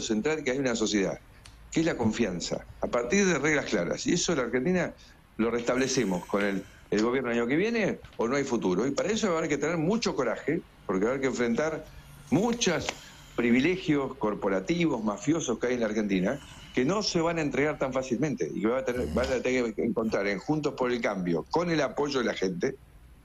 central que hay en una sociedad, que es la confianza, a partir de reglas claras. Y eso en la Argentina lo restablecemos con el gobierno el año que viene o no hay futuro. Y para eso va a haber que tener mucho coraje, porque va a haber que enfrentar muchos privilegios corporativos, mafiosos que hay en la Argentina, que no se van a entregar tan fácilmente y que van a tener que encontrar en Juntos por el Cambio, con el apoyo de la gente,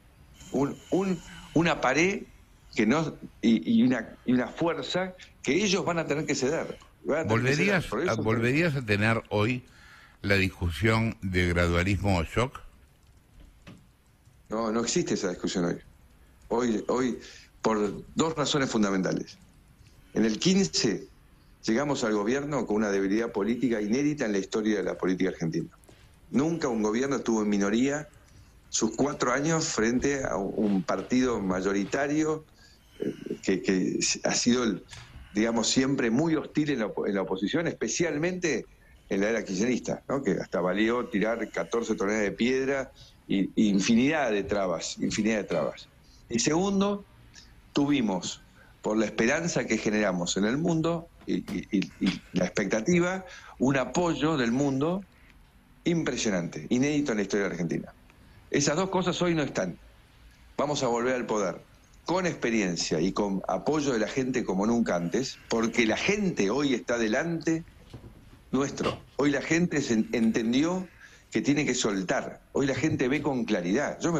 una pared que no y una fuerza que ellos van a tener que ceder. ¿Volverías a tener hoy la discusión de gradualismo o shock? No, no existe esa discusión hoy. Hoy, por dos razones fundamentales. En el 15 llegamos al gobierno con una debilidad política inédita en la historia de la política argentina. Nunca un gobierno estuvo en minoría sus 4 años frente a un partido mayoritario que ha sido, digamos, siempre muy hostil en la oposición, especialmente en la era kirchnerista, ¿no? Que hasta valió tirar 14 toneladas de piedra y infinidad de trabas. Y segundo, tuvimos, por la esperanza que generamos en el mundo y la expectativa, un apoyo del mundo impresionante, inédito en la historia de Argentina. Esas dos cosas hoy no están. Vamos a volver al poder con experiencia y con apoyo de la gente como nunca antes, porque la gente hoy está delante nuestro. Hoy la gente entendió que tiene que soltar. Hoy la gente ve con claridad.